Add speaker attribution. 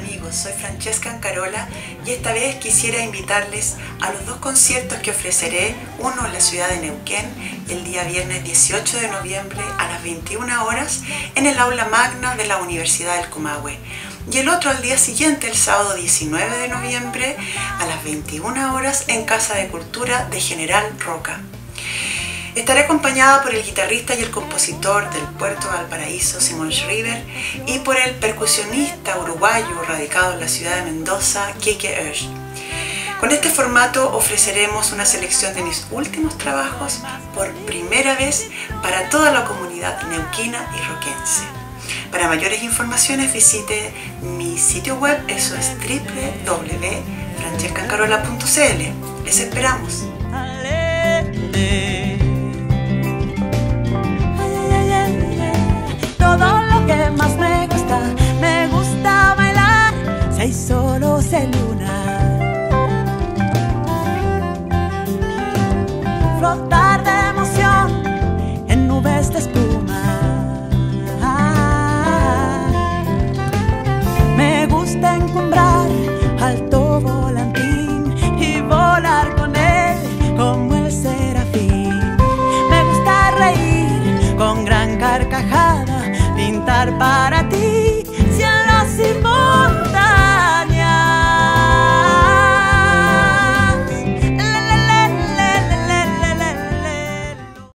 Speaker 1: amigos, soy Francesca Ancarola y esta vez quisiera invitarles a los dos conciertos que ofreceré, uno en la ciudad de Neuquén el día viernes 18 de noviembre a las 21 horas en el aula magna de la Universidad del Comahue y el otro al día siguiente, el sábado 19 de noviembre a las 21 horas en Casa de Cultura de General Roca. Estaré acompañada por el guitarrista y el compositor del Puerto Valparaíso, Simón Schreiber, y por el percusionista uruguayo radicado en la ciudad de Mendoza, Kike Oesch. Con este formato ofreceremos una selección de mis últimos trabajos por primera vez para toda la comunidad neuquina y roquense. Para mayores informaciones visite mi sitio web, eso es www.francescaancarola.cl. Les esperamos.